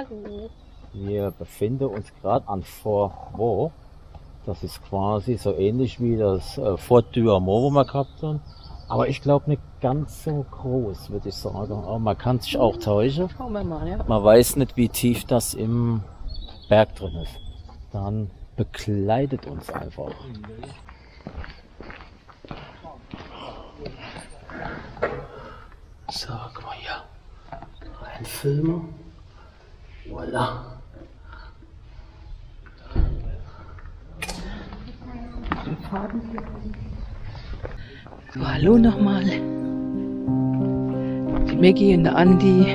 Hallo. Wir befinden uns gerade an Fort Vaux. Das ist quasi so ähnlich wie das Fort Douaumont, wo wir gehabt haben. Aber ich glaube nicht ganz so groß, würde ich sagen. Aber man kann sich auch täuschen. Schauen wir mal, ja. Man weiß nicht, wie tief das im Berg drin ist. Dann bekleidet uns einfach. So, guck mal hier. Reinfilmen. Voilà. So, hallo nochmal. Die Maggie und der Andi.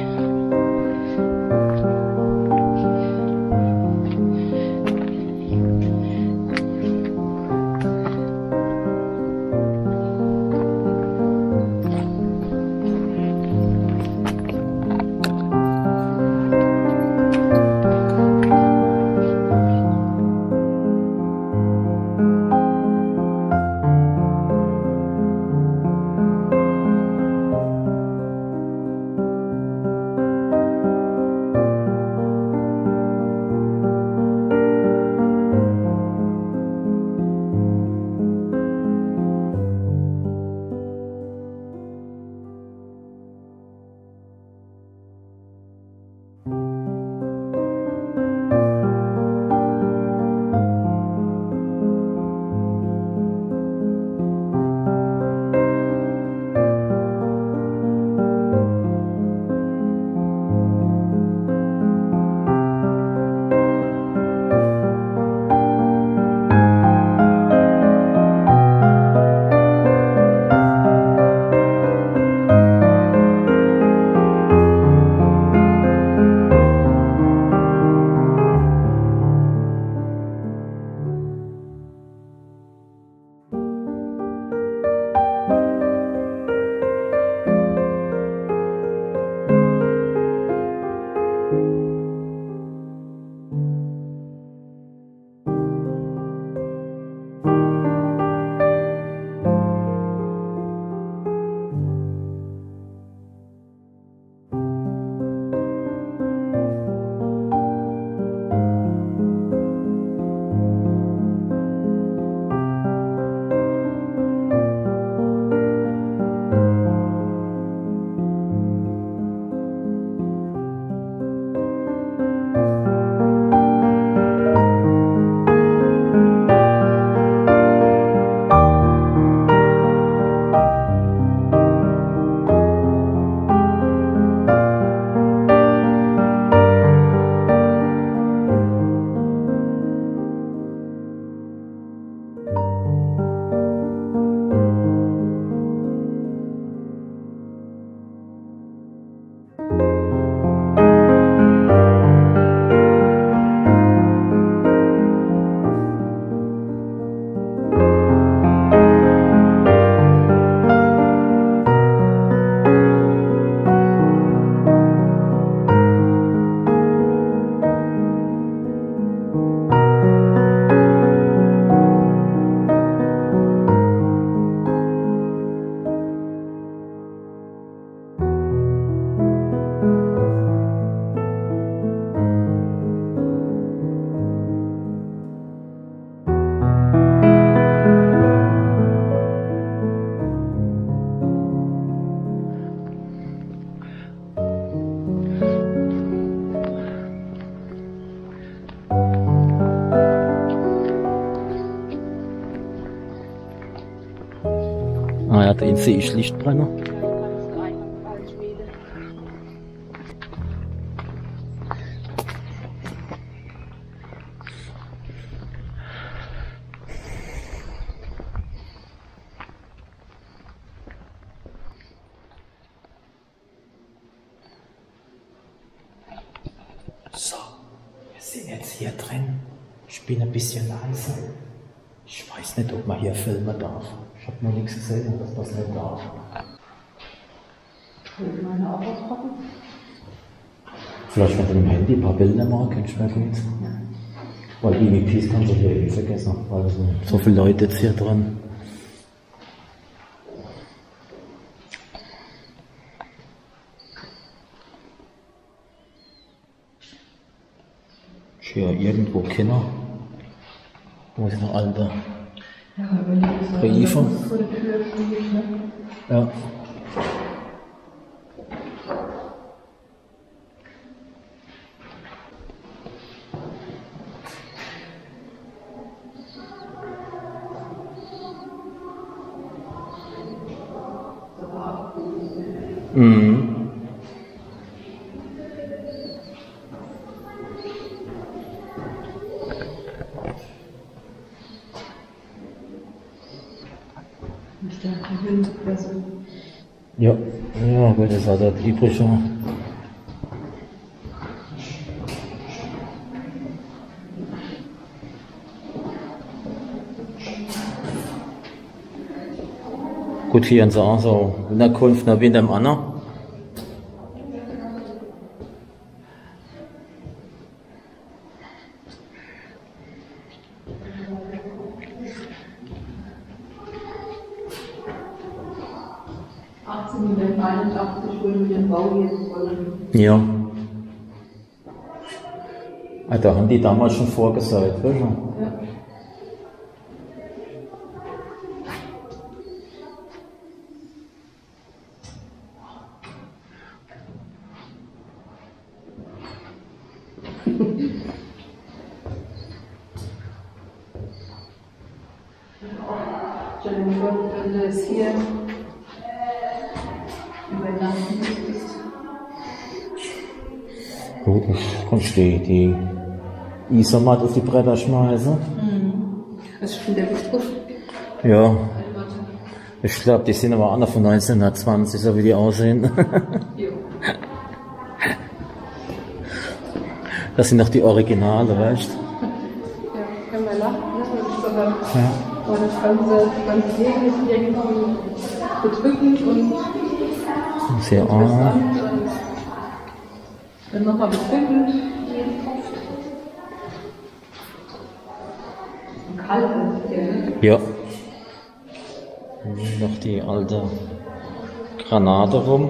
Ah ja, den sehe ich Lichtbrenner. So, wir sind jetzt hier drin. Ich bin ein bisschen leise. Ich weiß nicht, ob man hier filmen darf. Ich habe noch nichts gesehen, dass das nicht darf. Meine auch auspacken? Vielleicht mit dem Handy ein paar Bilder machen, könnte ich mir gut. Weil EVPs kannst du hier eh vergessen, weil es sind so viele Leute jetzt hier dran. Hier irgendwo Kinder. Wo sind noch alte Briefe? Ja. Mhm. Ja, ja, gut, das hat das übrige. Gut, hier haben sie auch so Unterkunft wie in dem anderen. wurde mit dem Bau jetzt begonnen. Ja. Da haben die damals schon vorgesagt, weißt du? Ja. Stell dir vor, wenn du es hier übernachten müsstest. Gut, ich kann die Isomat auf die Bretter schmeißen. Das ist schon der Begriff. Ja. Ich glaube, die sind aber alle von 1920, so wie die aussehen. Jo. Das sind noch die Originale, weißt du? Ja, kann man lachen, ne? Das ist aber, Ja. aber das ganze Leben ist irgendwie bedrückend und Sehr interessant und dann nochmal bedrückend. Und kalt ist der, ne? Ja. Noch die alte Granate rum.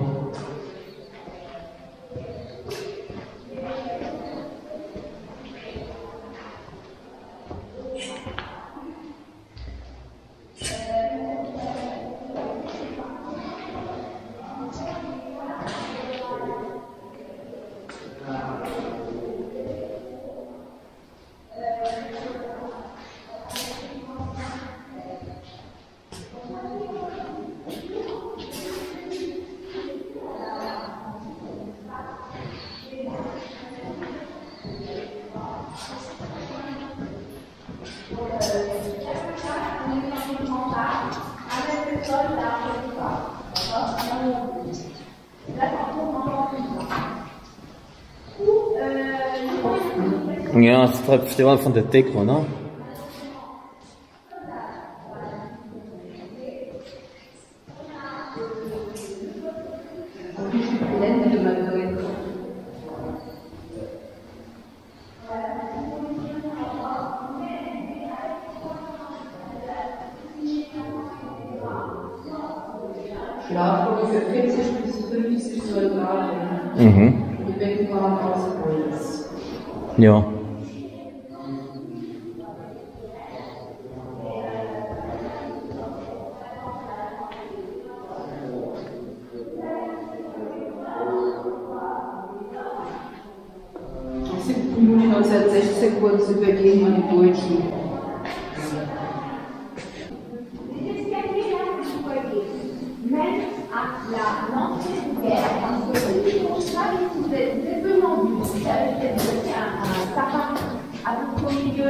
Ja, das trifft ja von der Deko, ne? Blende immer drin. Schlafräume für 40 bis 50 Soldaten. Mhm. Die Betten waren aus Holz. Ja. Am 7. Juni 1916 wurde es übergeben an die Deutschen. Même à l'entrée de guerre, parce que les Yougoslaves étaient venant du sud avec un sapin à peu près au milieu.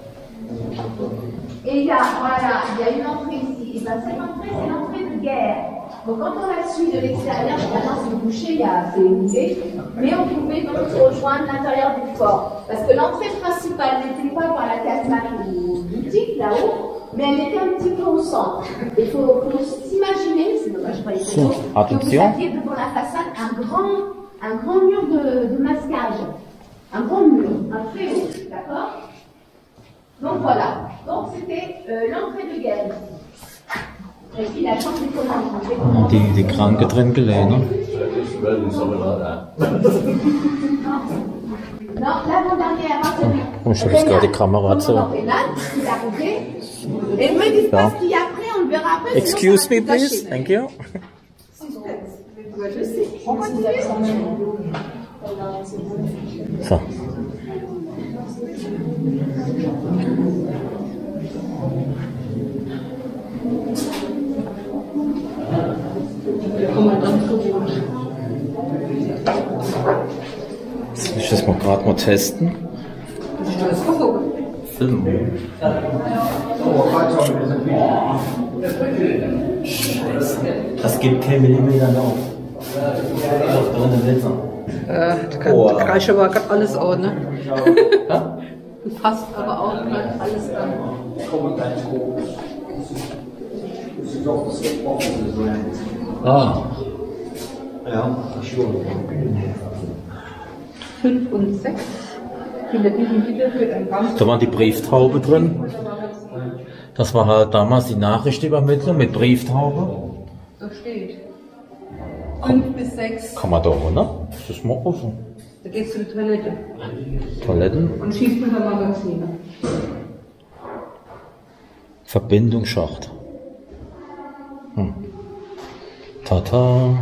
Et il y a une entrée ici. Et bien cette entrée, c'est l'entrée de guerre. Donc quand on la suit de l'extérieur, évidemment c'est bouché, c'est mouillé, mais on pouvait donc rejoindre l'intérieur du fort. Parce que l'entrée principale n'était pas par la casemate ou boutique là-haut, mais elle était un petit peu au centre. Il faut s'imaginer, c'est dommage, je pas les photos, que vous aviez devant la façade un grand mur de masquage. Un grand mur, un très haut, d'accord? Donc voilà, donc c'était l'entrée de guerre ici. Et puis la chambre des commandants. Die Kranke drin gelegen, ne? Non, l'avant-dernière, à partir du Und ich habe jetzt gerade die Kamera zu. Et me dites pas ce qu'il y a après, on le verra après. Excuse me, please. Thank you. So. Soll ich das mal gerade mal testen? Filmen. Scheiße. Das gibt kein Millimeter noch. Da reicht aber grad alles auch, ne? Du fasst aber auch grad alles an. Ah. Ja, schon. 5 und 6. Hinter diesem Gitter wird ein ganz Da waren die Brieftaube drin. Das war halt damals die Nachrichtenübermittlung mit Brieftaube. so steht. 5 bis 6. Kann man da runter? Das ist mal offen. Da gehst du in die Toilette Toiletten. und schießt mit der Magazine. Verbindungsschacht. Tata.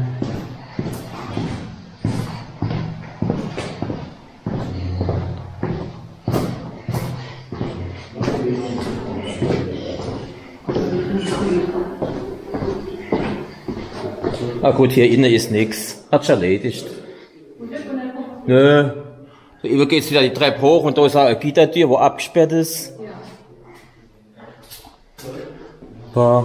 Ah gut, hier innen ist nichts. Hat schon erledigt. Nö. So, über geht's wieder die Treppe hoch und da ist auch eine Gittertür, wo abgesperrt ist. Da.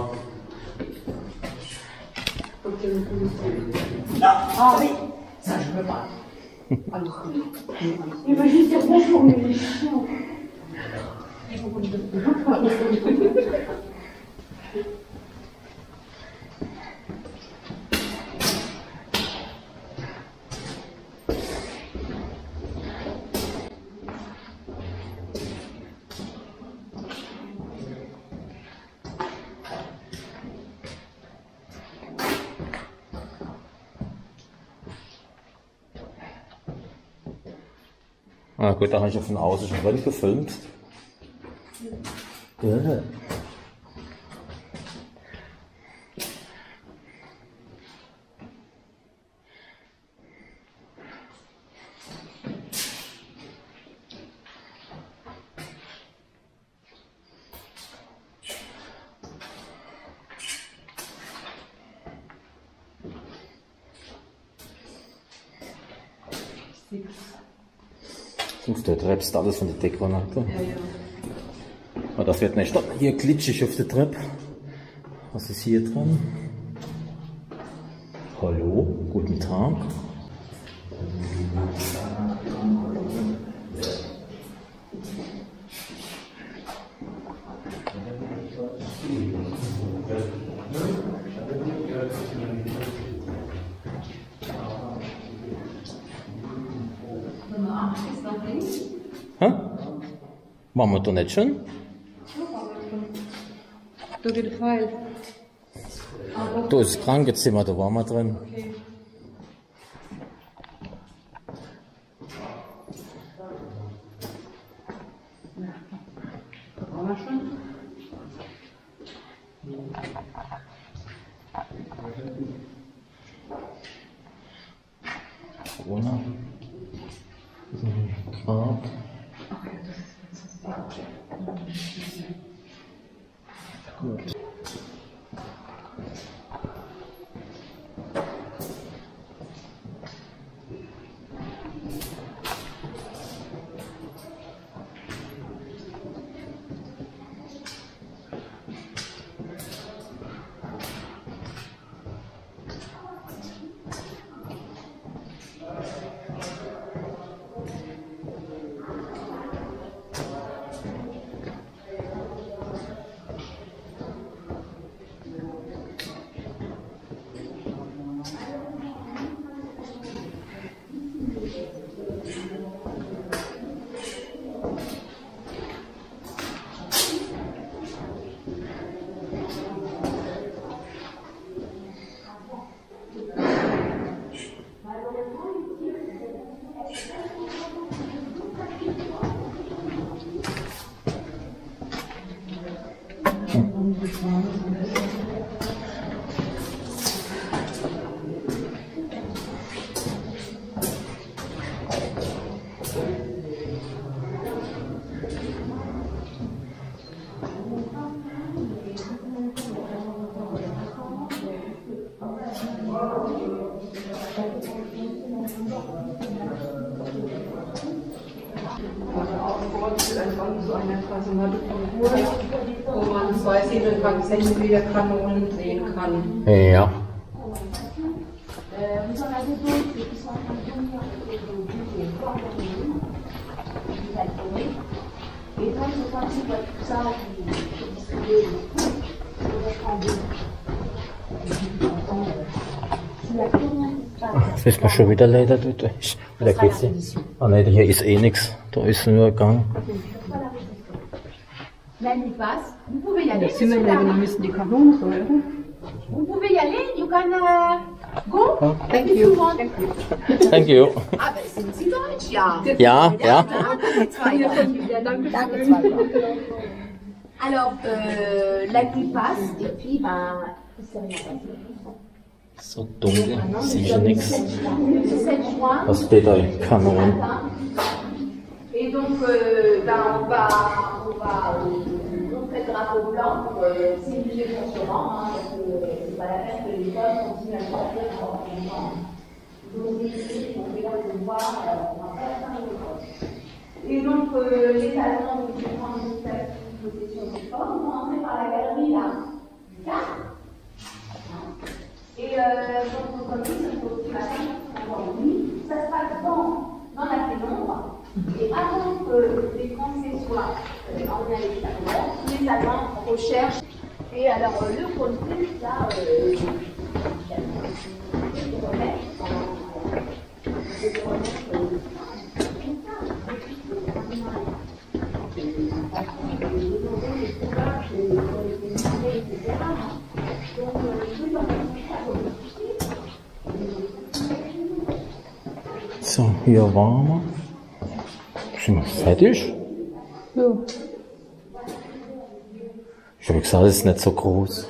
Ah gut, da habe ich ja von außen schon drin gefilmt. Ja. Auf der Treppe ist alles von der Deckgranate. Aber das wird nicht hier glitschig auf der Treppe. Was ist hier dran? Hallo, guten Tag. Hä? Machen wir doch nicht schon? Da geht der Pfeil. Da ist das Krankenzimmer, da waren wir drin. Okay. Da waren wir schon. Corona. Grab. Gut. trotzdem einfach so eine Kasematte von Uhr, wo man 2 7,5 cm Kanonen drehen kann. Ja. Vous en avez d'autres qui sont en train de venir et de bouger, pas encore venus, qui va tourner. Et donc, quand tu vois tout ça qui est distribué, je vais prendre deux. Jetzt ist mir schon wieder leider dort. Wieder geht's nicht. Ah nein, hier ist eh nichts. Da ist nur ein Gang. La nuit passe. Vous pouvez y aller. Jetzt sind wir wieder, wir müssen die Kanonen steuern. Vous pouvez y aller. You can go. Thank If you. you want. Thank you. Ah, ben sind Sie Deutsch, ja. Ja, ja. Danke, Zweiter. Danke, Zweiter. Alors, la nuit passe et puis, ben, il s'est rien passé. So dunkel, sehe ich nichts. C'est 7 juin. Was steht da? Kanonen. Et donc, ben, on fait le drapeau blanc pour simuler le consommant, hein, parce que c'est pas la peine que les hommes continuent à le faire pendant longtemps. Donc, on fait là le voir, on va pas faire le corps. Et donc, les talents de différentes espèces de possession du corps vont entrer par la galerie là, du 4. Et donc, comme dit, ça se pose matin, ça se passe dans la pénombre. Et avant que les Français soient emmenés à l'extérieur, les Allemands recherchent. Et alors, le contenu, là, So, hier waren wir. Sind wir fertig? Ja. Ich habe gesagt, es ist nicht so groß.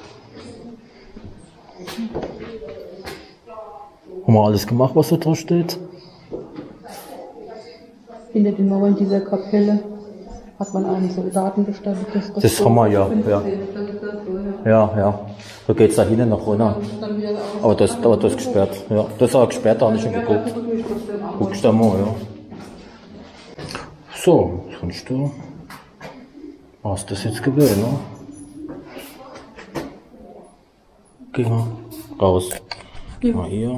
Haben wir alles gemacht, was da drauf steht? Hinter den Mauern dieser Kapelle hat man einen Soldaten bestattet. Das haben wir ja, ja. Ja, ja. Da geht's da hinten noch runter. Aber das ist gesperrt. Ja, das ist auch gesperrt, da habe ich schon geguckt. Guckst du mal, ja. So, sonst war es das jetzt gewesen, ne? Gehen wir raus. Mal hier.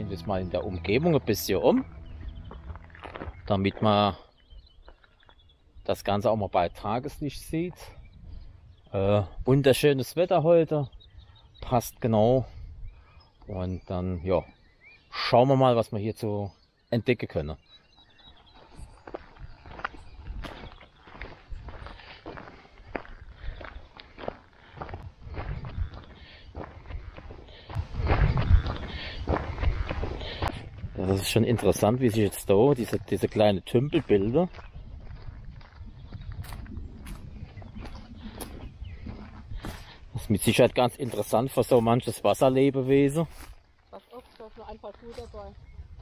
drehen wir es mal in der Umgebung ein bisschen um, damit man das Ganze auch mal bei Tageslicht sieht. Wunderschönes Wetter heute, passt genau. Und dann ja, schauen wir mal, was wir hier so entdecken können. Das ist schon interessant, wie sich jetzt da diese kleine Tümpel bilden. Das ist mit Sicherheit ganz interessant für so manches Wasserlebewesen. Pass auf, da ist nur ein paar Schuhe dabei.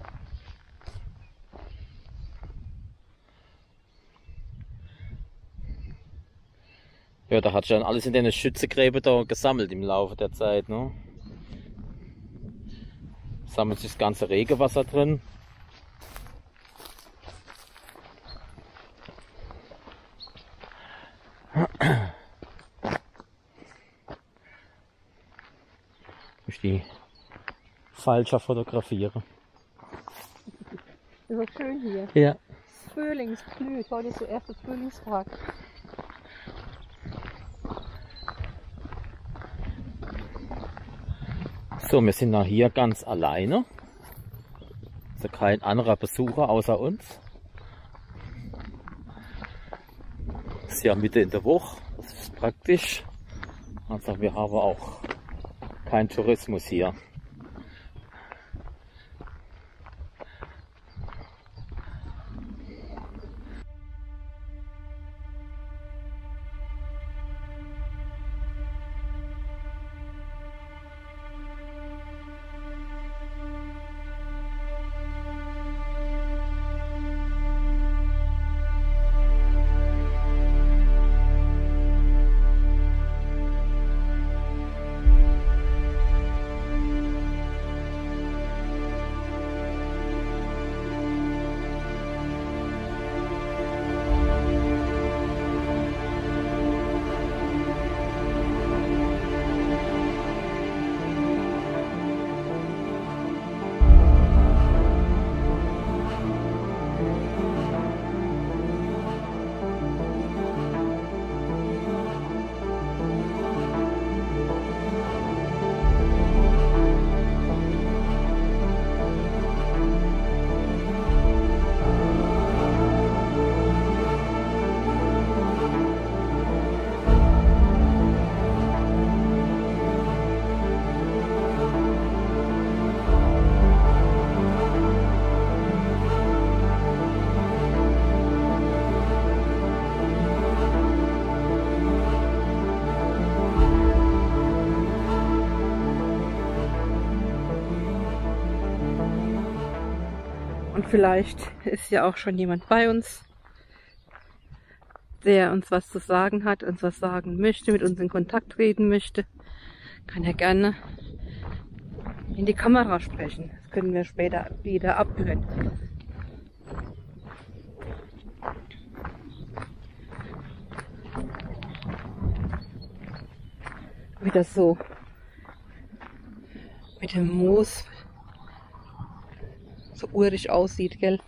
Ja, da hat schon alles in den Schützegräben da gesammelt im Laufe der Zeit, ne? Sammelt sich das ganze Regenwasser drin. Durch die falscher fotografiere. Ist so schön hier. Ja. Frühlingsblüht. Heute ist der erste Frühlingstag. So, wir sind noch hier ganz alleine. Also kein anderer Besucher außer uns. Ist ja Mitte in der Woche. Das ist praktisch. Also wir haben auch keinen Tourismus hier. Und vielleicht ist ja auch schon jemand bei uns, der uns was zu sagen hat, uns was sagen möchte, mit uns in Kontakt treten möchte. Kann ja gerne in die Kamera sprechen. Das können wir später wieder abhören. Wie das so mit dem Moos so urig aussieht, gell?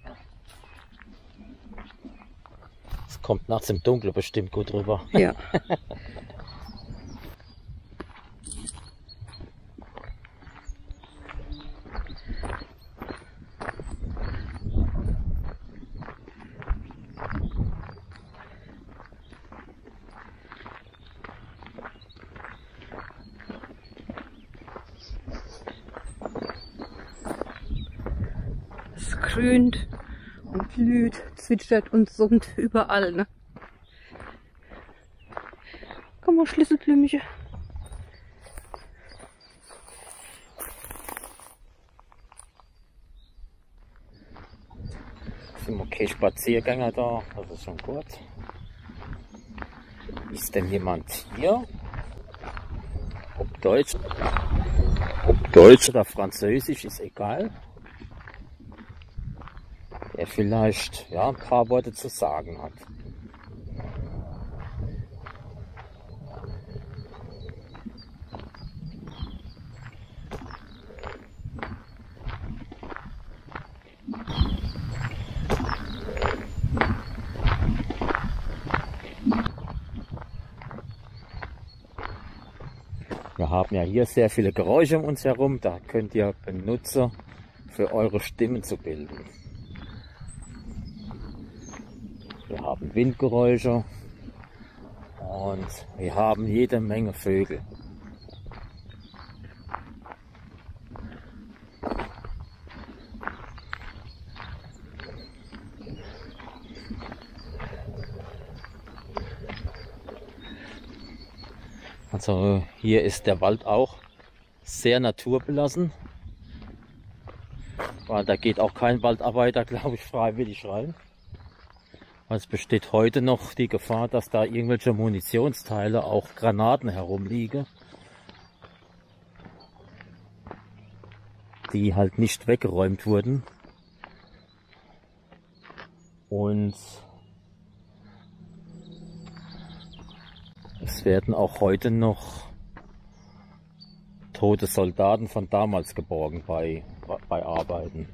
Es kommt nachts im Dunkeln bestimmt gut rüber. Ja. Es grünt und blüht, zwitschert und summt überall, ne? Komm mal, Schlüsselblümchen. Sind okay Spaziergänger da, das ist schon gut. Ist denn jemand hier? Ob Deutsch oder Französisch ist egal. Der vielleicht ja ein paar Worte zu sagen hat. Wir haben ja hier sehr viele Geräusche um uns herum, da könnt ihr Benutzer für eure Stimmen zu bilden. Wir haben Windgeräusche und wir haben jede Menge Vögel. Also hier ist der Wald auch sehr naturbelassen, weil da geht auch kein Waldarbeiter, glaube ich, freiwillig rein. Es besteht heute noch die Gefahr, dass da irgendwelche Munitionsteile, auch Granaten herumliegen, die halt nicht weggeräumt wurden. Und es werden auch heute noch tote Soldaten von damals geborgen bei Arbeiten.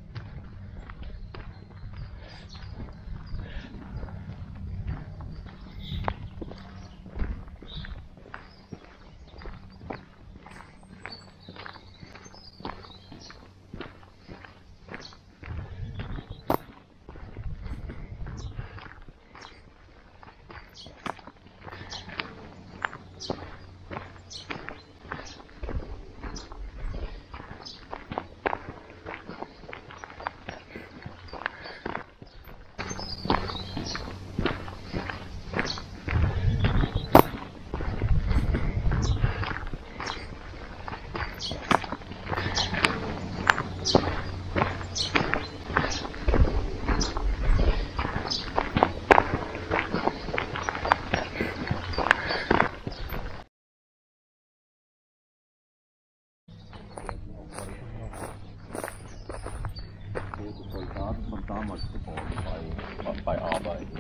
Soldaten von damals geborgen bei Arbeiten.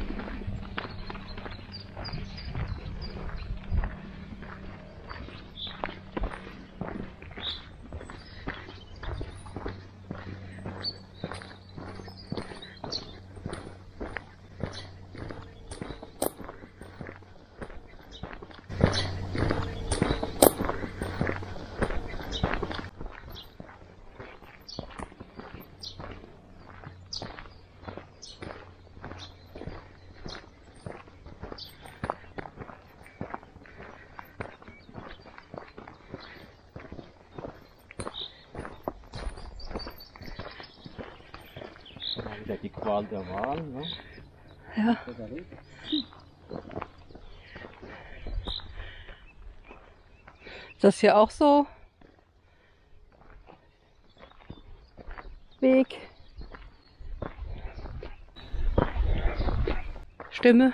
Wieder die Qual der Wahl, ne? Ja. Ist das hier auch so? Weg. Stimme.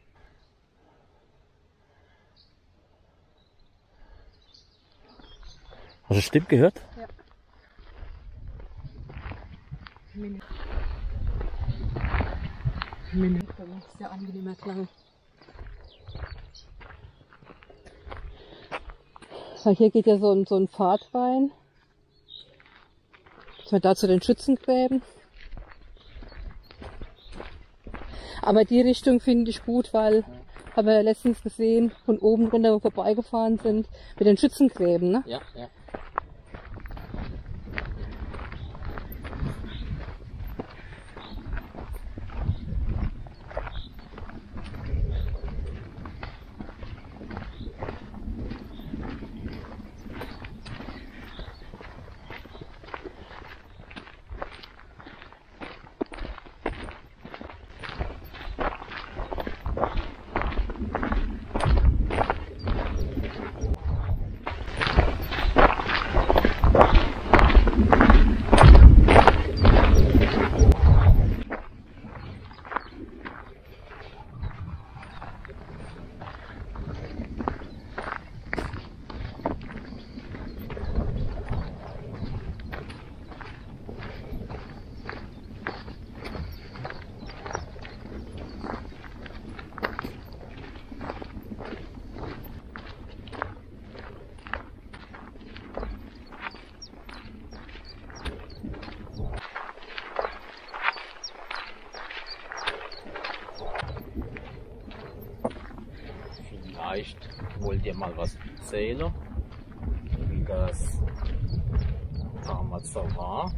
Hast du Stimme gehört? Ja. Sehr angenehmer Klang. Weil hier geht ja so ein Pfad rein. Dass wir da zu den Schützengräben. Aber die Richtung finde ich gut, weil haben wir ja letztens gesehen, von oben runter, wo wir vorbeigefahren sind, mit den Schützengräben, ne? Ja, ja. Vielleicht wollt ihr mal was erzählen das damals so war.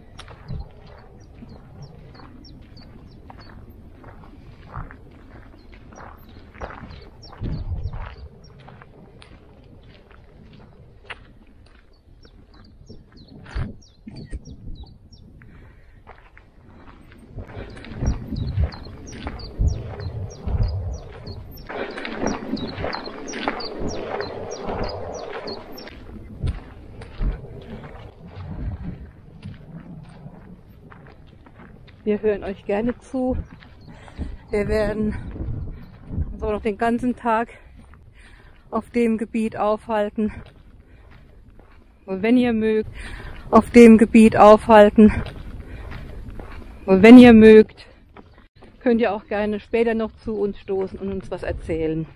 Wir hören euch gerne zu. Wir werden uns auch noch den ganzen Tag auf dem Gebiet aufhalten. Und wenn ihr mögt, auf dem Gebiet aufhalten. Und wenn ihr mögt, könnt ihr auch gerne später noch zu uns stoßen und uns was erzählen.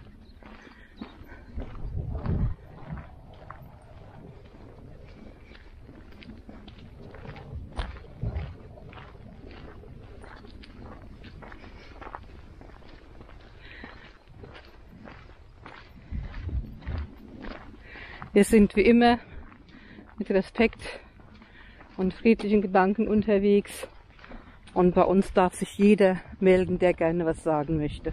Wir sind wie immer mit Respekt und friedlichen Gedanken unterwegs und bei uns darf sich jeder melden, der gerne was sagen möchte.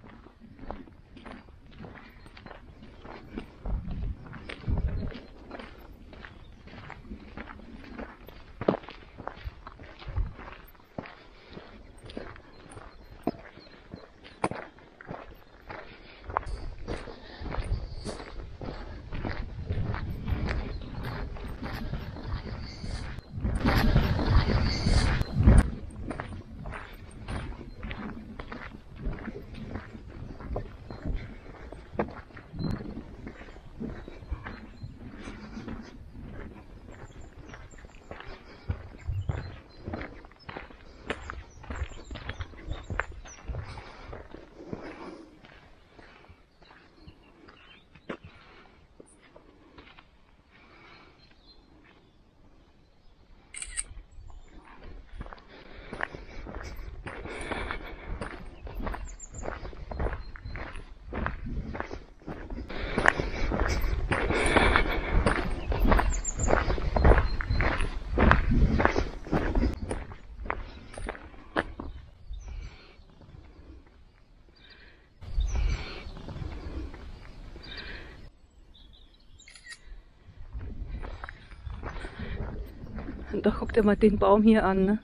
Und da guckt ihr mal den Baum hier an, ne?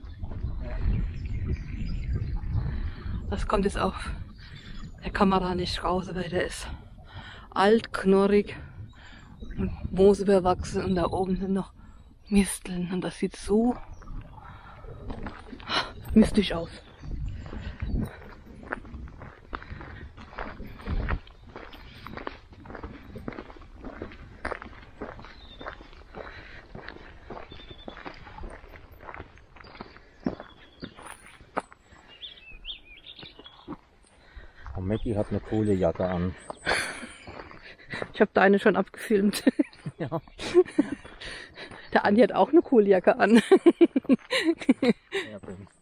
Das kommt jetzt auf der Kamera nicht raus, weil der ist alt, knorrig und moosüberwachsen und da oben sind noch Misteln und das sieht so mystisch aus. Maggie hat eine coole Jacke an. Ich habe deine schon abgefilmt. Ja. Der Andi hat auch eine coole Jacke an. Ja,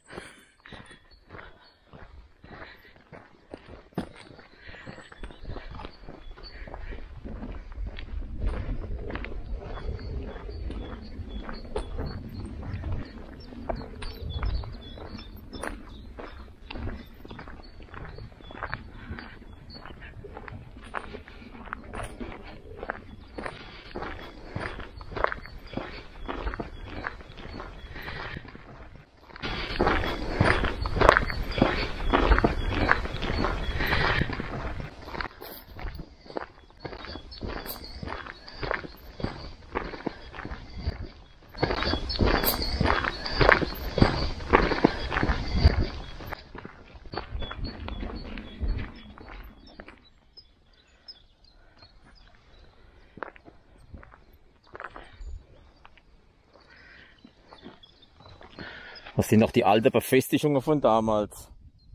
Das sind noch die alten Befestigungen von damals.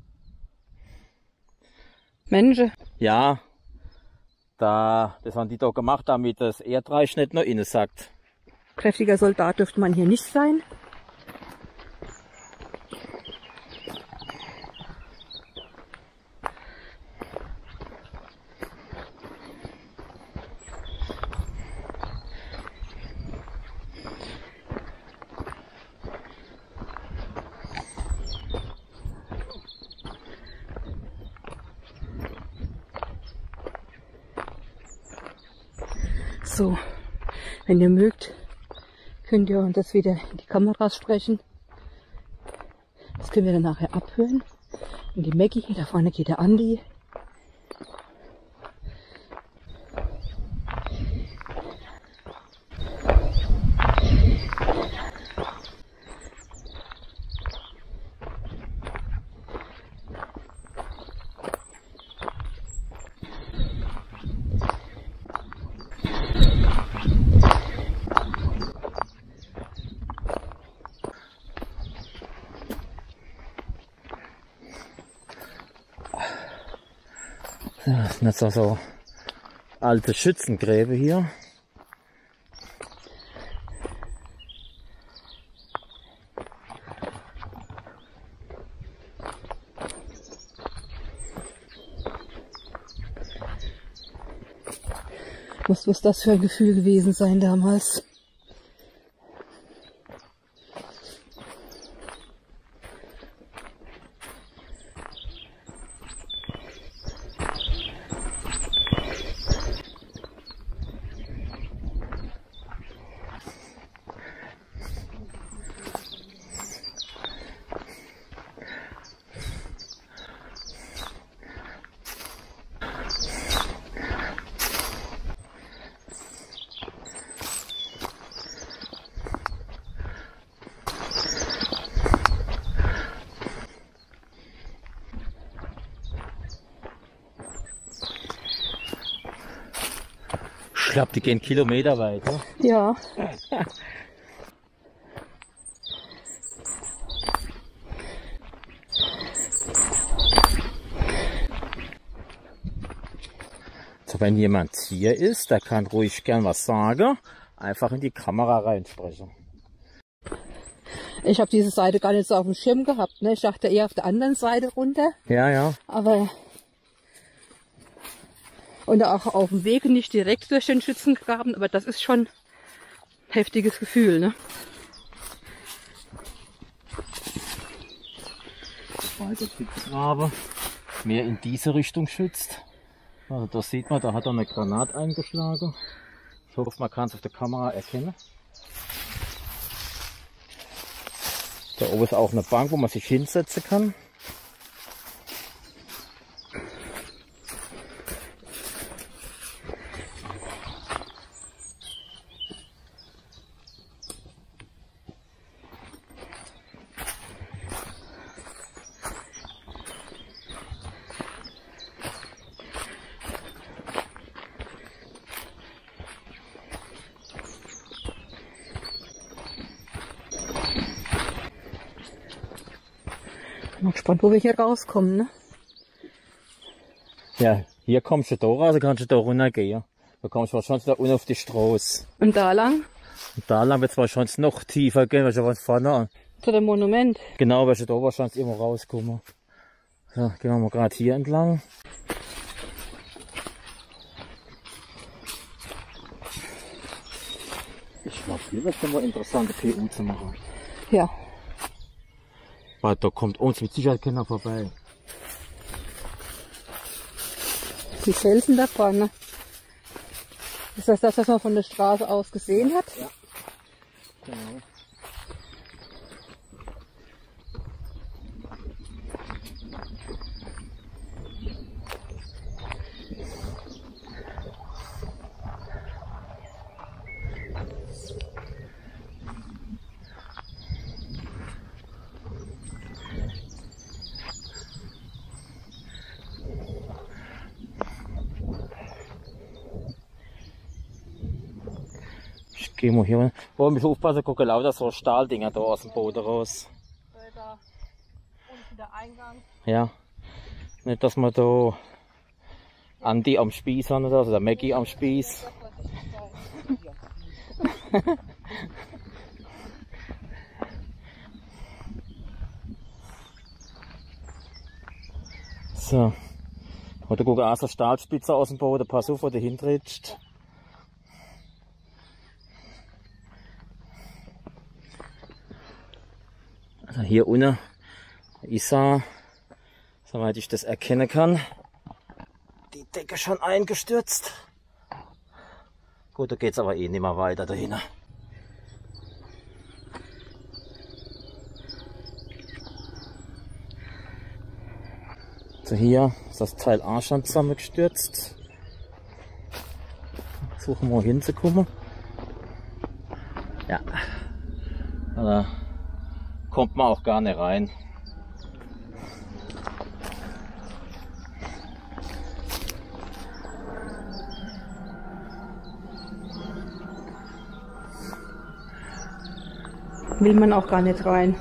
Menschen? Ja, das haben die da gemacht, damit das Erdreich nicht noch innen sackt. Kräftiger Soldat dürfte man hier nicht sein. So, wenn ihr mögt, könnt ihr das wieder in die Kameras sprechen. Das können wir dann nachher abhören. Und die Maggie, da vorne geht der Andi. Ja, das sind jetzt auch so alte Schützengräben hier. Was das für ein Gefühl gewesen sein damals. Ich glaube, die gehen Kilometer weit. Ne? Ja. So, wenn jemand hier ist, der kann ruhig gern was sagen, einfach in die Kamera reinsprechen. Ich habe diese Seite gar nicht so auf dem Schirm gehabt. Ne? Ich dachte eher auf der anderen Seite runter. Ja, ja. Aber und auch auf dem Weg nicht direkt durch den Schützengraben, aber das ist schon ein heftiges Gefühl, ne? Weil der Schützengraben mehr in diese Richtung schützt. Also da sieht man, da hat er eine Granate eingeschlagen. Ich hoffe, man kann es auf der Kamera erkennen. Da oben ist auch eine Bank, wo man sich hinsetzen kann. Ich bin gespannt, wo wir hier rauskommen, ne? Ja, hier kommst du da raus, dann kannst du da runtergehen. Da kommst du wahrscheinlich da unten auf die Straße. Und da lang? Und da lang wird es wahrscheinlich noch tiefer gehen, weil ich was vorne an. Zu dem Monument. Genau, weil ich da wahrscheinlich immer rauskomme. So, gehen wir mal gerade hier entlang. Ich glaube, hier wird es immer interessante PU zu machen. Ja. Weil da kommt uns mit Sicherheit keiner vorbei. Die Felsen da vorne. Ist das das, was man von der Straße aus gesehen hat? Ja. Genau. Gehen wir hier. Oh, ein bisschen aufpassen, gucken lauter so Stahldinger da aus dem Boden raus. Da unten der Eingang. Ja. Nicht, dass wir da Andi am Spieß haben oder also der Maggie am Spieß. So. Oder gucken auch so Stahlspitze aus dem Boden, pass auf, wo du hintrittst. Also hier unten ist er, soweit ich das erkennen kann, die Decke schon eingestürzt. Gut, da geht es aber eh nicht mehr weiter dahin. So, hier ist das Teil auch schon zusammengestürzt. Versuchen wir hinzukommen. Ja, da kommt man auch gar nicht rein. Will man auch gar nicht rein.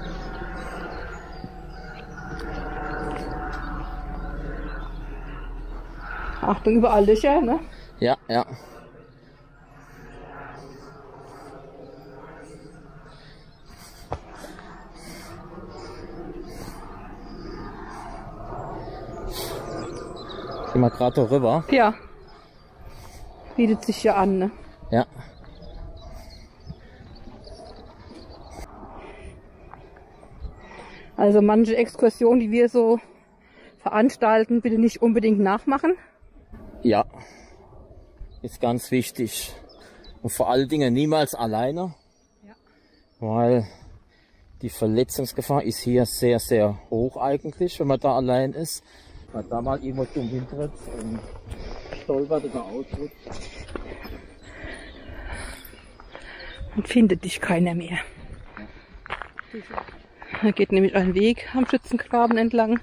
Achtung, überall Löcher, ne? Ja, ja. Gehen wir gerade rüber. Ja. Bietet sich ja an, ne? Ja. Also manche Exkursionen, die wir so veranstalten, bitte nicht unbedingt nachmachen. Ja. Ist ganz wichtig. Und vor allen Dingen niemals alleine. Ja. Weil die Verletzungsgefahr ist hier sehr, sehr hoch eigentlich, wenn man da allein ist. Weil da mal jemand dumm hintritt und stolpert oder ausrutscht. Dann findet dich keiner mehr. Da geht nämlich ein Weg am Schützengraben entlang.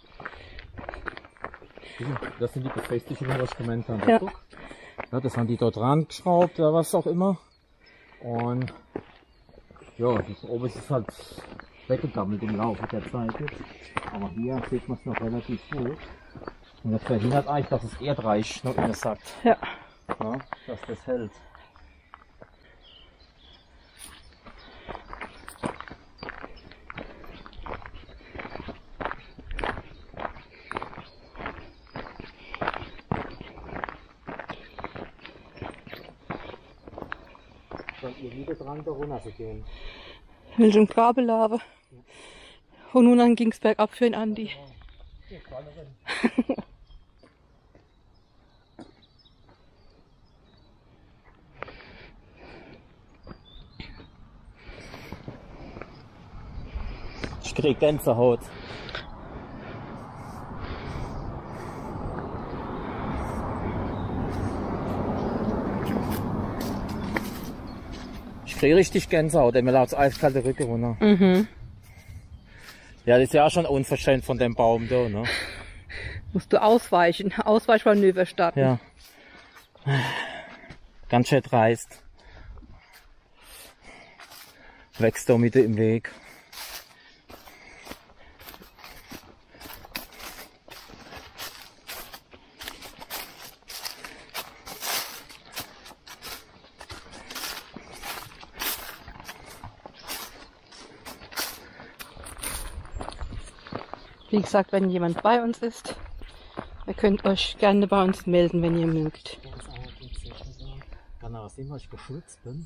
Das sind die befestigten Instrumente. Ja. Ja, das haben die dort dran geschraubt oder was auch immer. Und ja, das oben ist halt weggegammelt im Laufe der Zeit jetzt. Aber hier sieht man es noch relativ gut. Und das verhindert eigentlich, dass das Erdreich noch immer sagt. Ja. Ja, dass das hält. Schon ihr wieder dran, da runter zu gehen. Will schon Grabelave. Und nun dann ging es bergab für den Andi. Ich krieg Gänsehaut. Ich krieg richtig Gänsehaut, mir läuft eiskalte Rücke runter. Mhm. Ja, das ist ja schon unverschämt von dem Baum da, ne? Musst du ausweichen. Ausweichmanöver starten. Ja. Ganz schön dreist. Wächst da Mitte im Weg. Wie gesagt, wenn jemand bei uns ist, ihr könnt euch gerne bei uns melden, wenn ihr mögt. Kann auch sehen, was ich geschützt bin.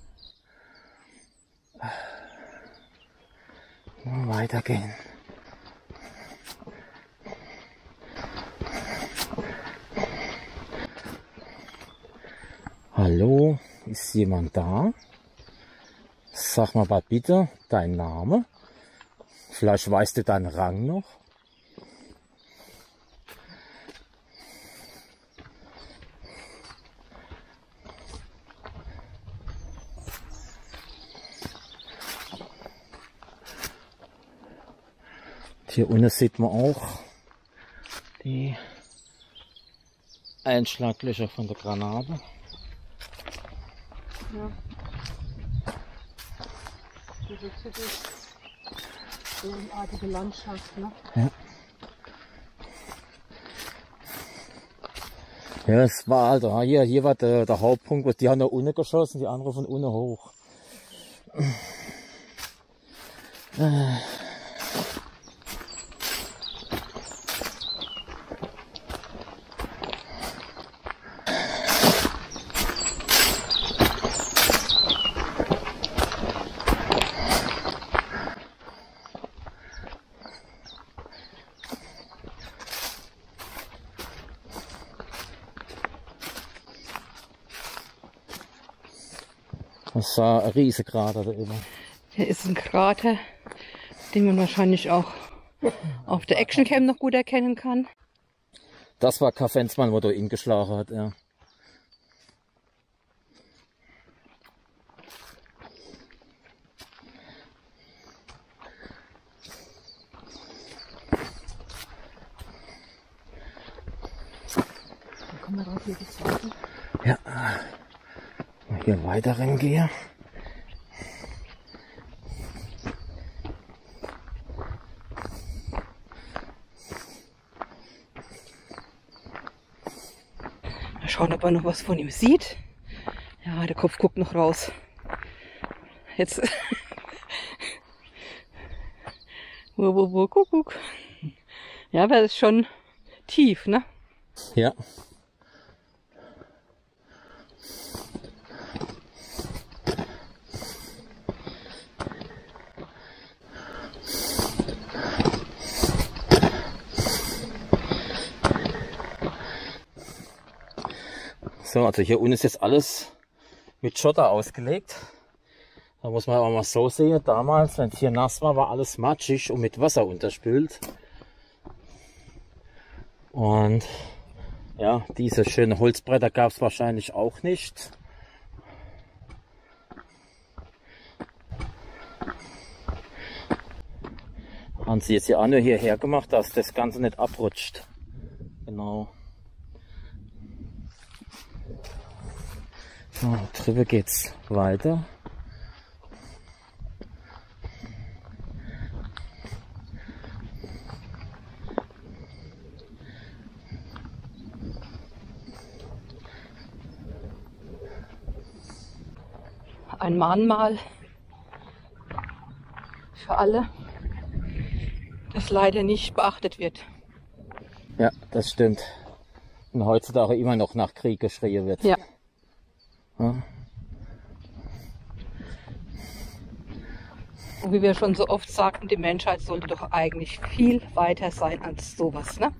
Weitergehen. Hallo, ist jemand da? Sag mal bitte deinen Namen. Vielleicht weißt du deinen Rang noch. Hier unten sieht man auch die Einschlaglöcher von der Granate. Ja. Diese schönerartige Landschaft, ne? Ja. Ja, es war Alter, hier war der Hauptpunkt, die haben da unten geschossen, die andere von unten hoch. Das sah ein Riesenkrater da immer. Hier ist ein Krater, den man wahrscheinlich auch auf der Actioncam noch gut erkennen kann. Das war kein Fensmann, wo da ihn geschlagen hat, ja. Dann kommen wir raus, hier geht's weiter. Ja. Hier weiter reingehe. Mal schauen, ob man noch was von ihm sieht. Ja, der Kopf guckt noch raus. Jetzt. Guck. Ja, aber es ist schon tief, ne? Ja. So, also hier unten ist jetzt alles mit Schotter ausgelegt. Da muss man aber mal so sehen, damals, wenn es hier nass war, war alles matschig und mit Wasser unterspült. Und ja, diese schönen Holzbretter gab es wahrscheinlich auch nicht. Haben sie jetzt ja auch nur hierher gemacht, dass das Ganze nicht abrutscht. Genau. So, drüber geht's weiter. Ein Mahnmal für alle, das leider nicht beachtet wird. Ja, das stimmt. Und heutzutage immer noch nach Krieg geschrien wird. Ja. Ja. Und wie wir schon so oft sagten, die Menschheit sollte doch eigentlich viel weiter sein als sowas, ne?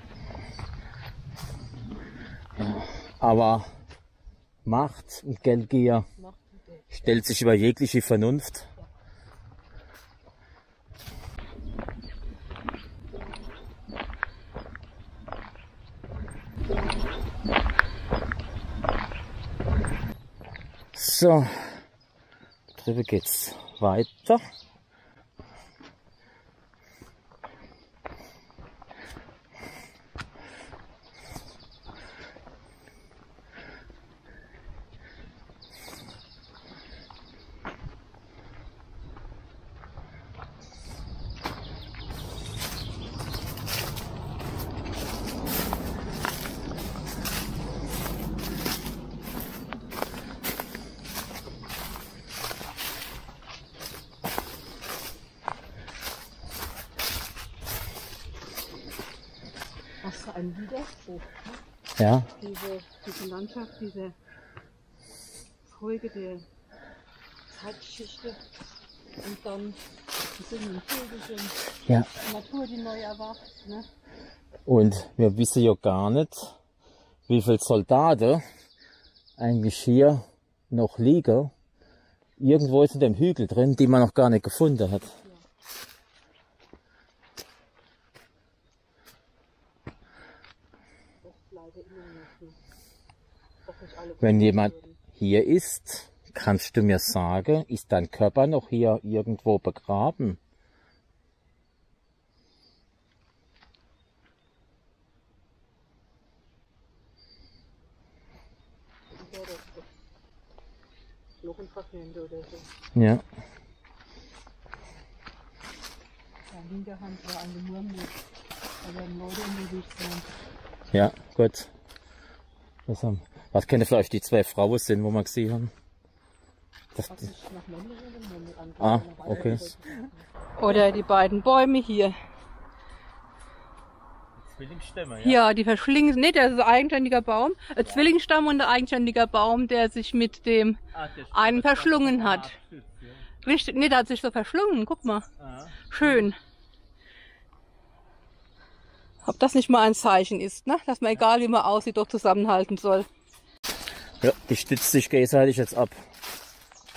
Ja. Aber Macht und Geldgier stellt sich über jegliche Vernunft. So, drüber geht's weiter. Was für ein Widerspruch, ne? Ja. Diese Landschaft, diese Folge der Zeitgeschichte und dann die Singen Vögelchen, Ja. die Natur, die neu erwacht, ne? Und wir wissen ja gar nicht, wie viele Soldaten eigentlich hier noch liegen. Irgendwo ist in dem Hügel drin, die man noch gar nicht gefunden hat. Wenn jemand hier ist, kannst du mir sagen, ist dein Körper noch hier irgendwo begraben? Knochenfragmente oder so. Ja. Ja, linke Hand war eine Murmel, aber Leute unterwegs sind. Ja, gut. Was könnte vielleicht die zwei Frauen sind, wo wir gesehen haben? Ah, okay. Oder die beiden Bäume hier. Zwillingsstämme, Ja, die verschlingen. Nee, das ist ein eigenständiger Baum. Ein Zwillingsstamm und ein eigenständiger Baum, der sich mit dem einen verschlungen hat. Richtig, nee, der hat sich so verschlungen. Guck mal. Schön. Ob das nicht mal ein Zeichen ist, ne? Dass man, egal wie man aussieht, doch zusammenhalten soll. Ja, die stützt sich gegenseitig jetzt ab.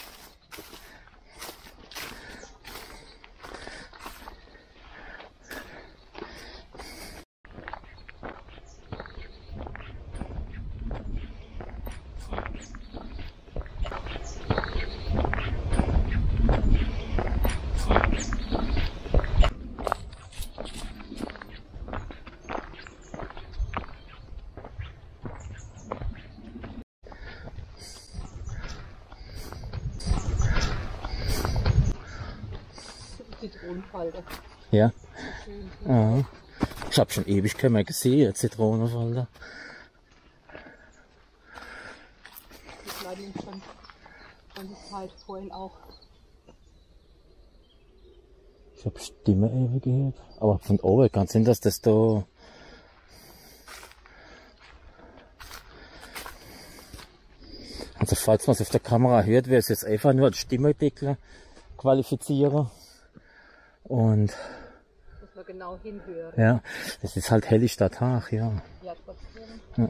Zitronenfalter. Ja. Ja. Ich habe schon ewig keinen mehr gesehen, Zitronenfalter. Die bleiben schon die Zeit vorhin auch. Ich habe Stimme ewig gehört. Aber von oben kann es sein, dass das da... Also falls man es auf der Kamera hört, wäre es jetzt einfach nur als Stimmendeckel qualifizieren. Und Muss man genau hinhören. ja, es ist halt helllichter Tag, ja. Ja, trotzdem. Ja.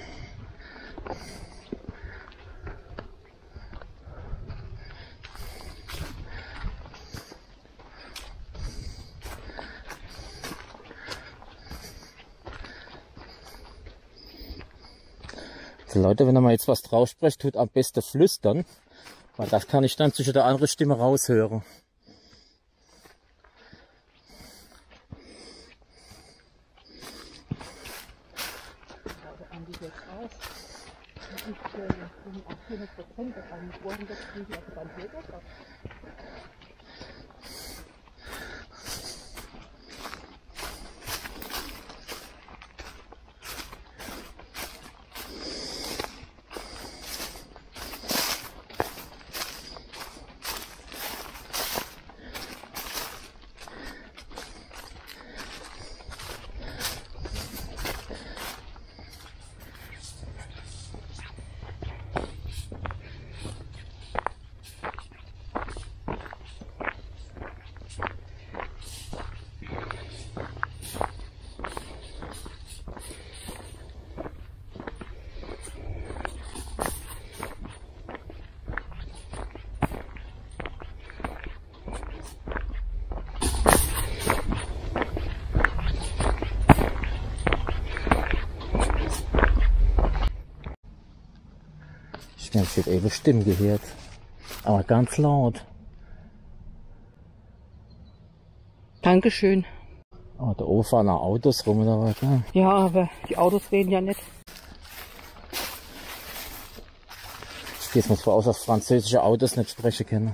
Also Leute, wenn ihr mal jetzt was drauf sprecht, tut am besten flüstern, weil das kann ich dann zwischen der anderen Stimme raushören. Ich habe eben Stimmen gehört, aber ganz laut. Dankeschön. Oh, da oben fahren auch Autos rum oder was? Ne? Ja, aber die Autos reden ja nicht. Ich gehe jetzt mal davon aus, dass französische Autos nicht sprechen können.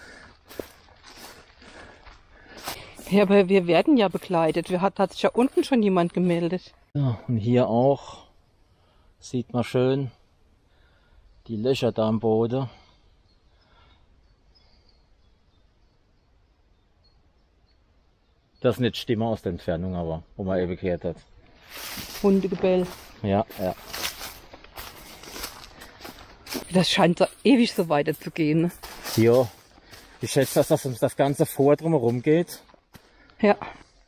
Ja, aber wir werden ja begleitet. Hat sich ja unten schon jemand gemeldet. Ja, und hier auch sieht man schön die Löcher da am Boden. Das ist nicht Stimme aus der Entfernung, aber wo man eben gehört hat. Hundegebell. Ja, ja. Das scheint so ewig so weiter zu gehen. Ne? Ja, ich schätze, dass das ganze Vor drumherum geht. Ja.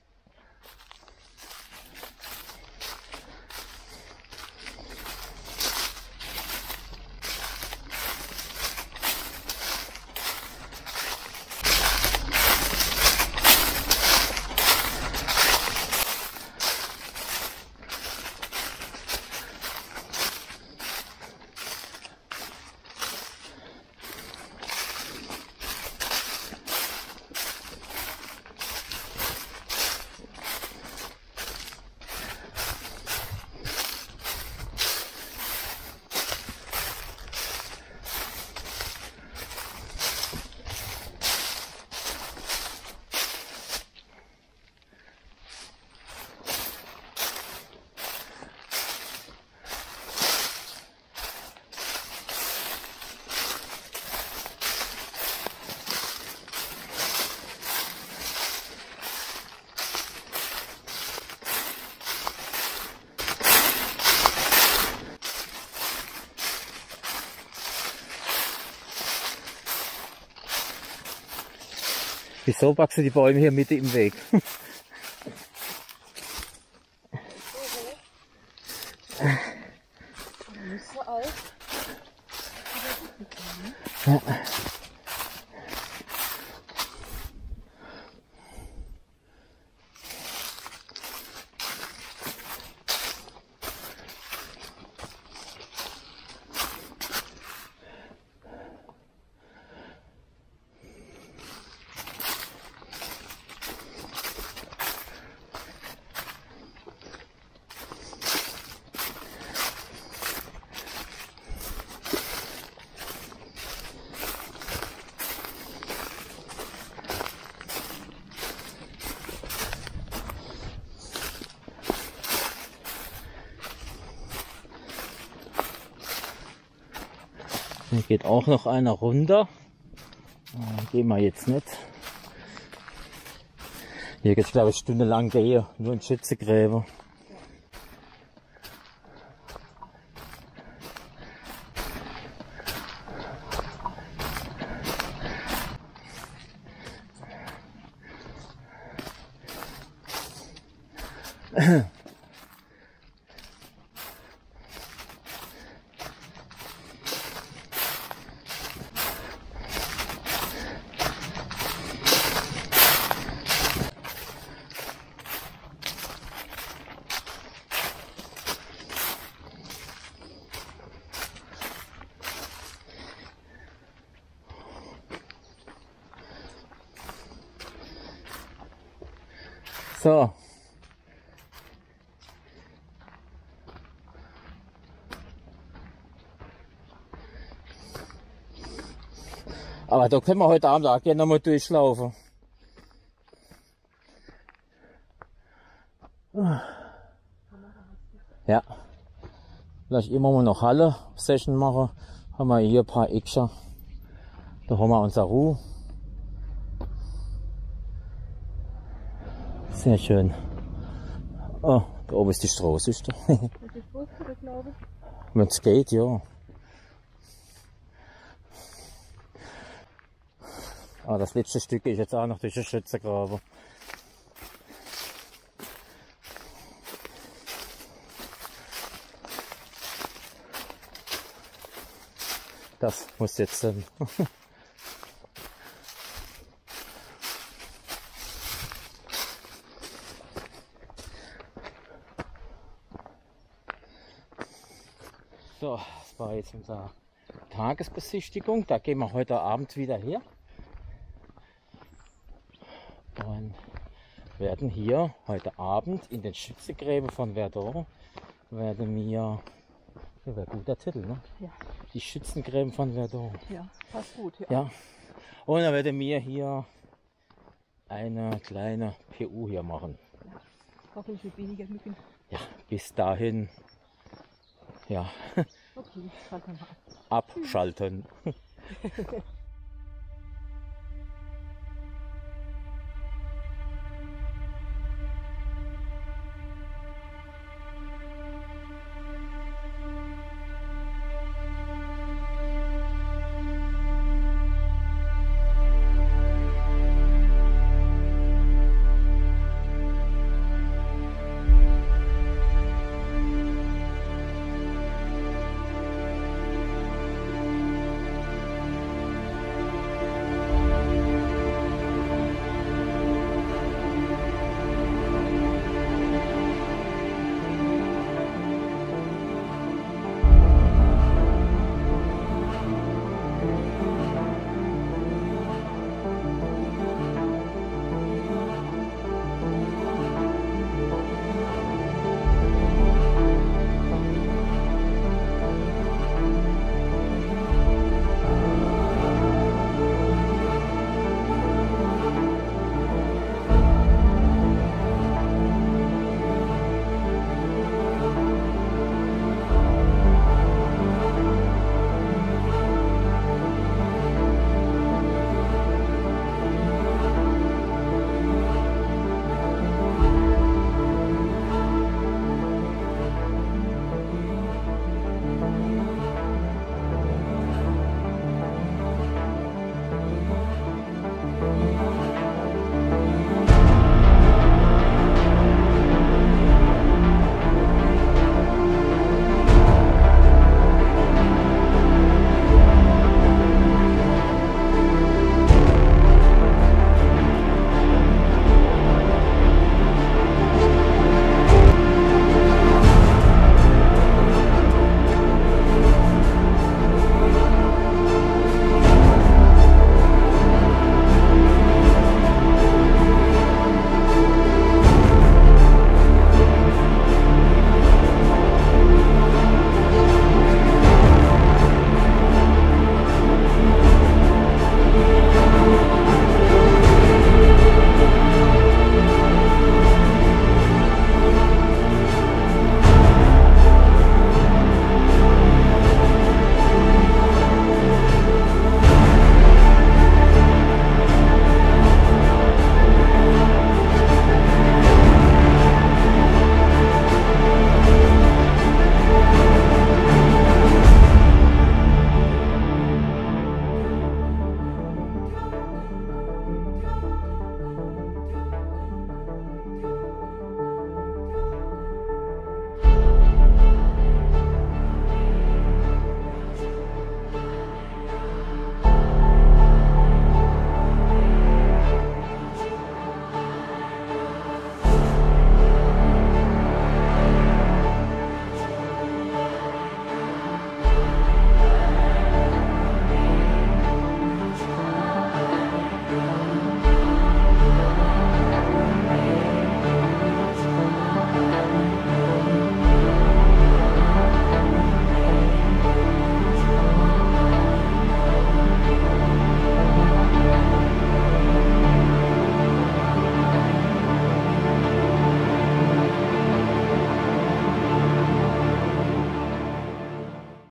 Wieso wachsen die Bäume hier mitten im Weg? Ja. Hier geht auch noch einer runter. Gehen wir jetzt nicht. Hier geht es, glaube ich, stundenlang gehen, nur in Schützegräber. So. Aber da können wir heute Abend auch gerne nochmal durchlaufen. Ja. Vielleicht immer mal noch Halle-Session machen. Haben wir hier ein paar Eckchen. Da haben wir unsere Ruhe. Sehr schön. Oh, da oben ist die Straße. Ist da. Das ist Fußball, glaube ich. Wenn es geht, ja. Ah, das letzte Stück ist jetzt auch noch durch den Schützengraben. Das muss jetzt sein. So, das war jetzt unsere Tagesbesichtigung. Da gehen wir heute Abend wieder her. Und werden hier heute Abend in den Schützegräben von Verdun, werden wir, ja, wäre guter Titel, ne? Ja. Die Schützengräben von Verdun. Ja, passt gut. Ja. Ja. Und dann werden wir hier eine kleine PU hier machen. Hoffentlich mit weniger Mücken. Ja, bis dahin, ja, Okay, schalten wir mal ab. abschalten.